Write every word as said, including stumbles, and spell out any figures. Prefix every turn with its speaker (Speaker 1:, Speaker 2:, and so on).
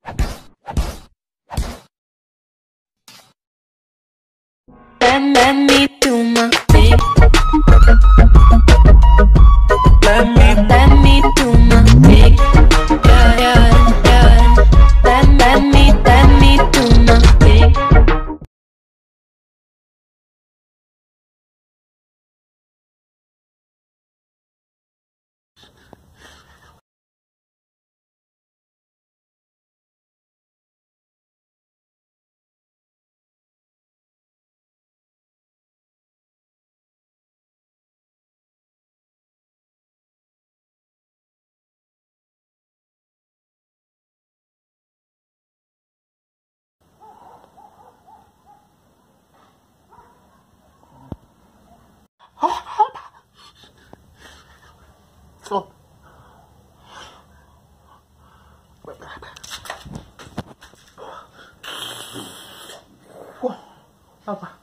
Speaker 1: Let, let me do my thing. Let me, let me do my thing. Yeah, yeah, yeah. Let, let me, let me do my thing.
Speaker 2: Oh. Apa?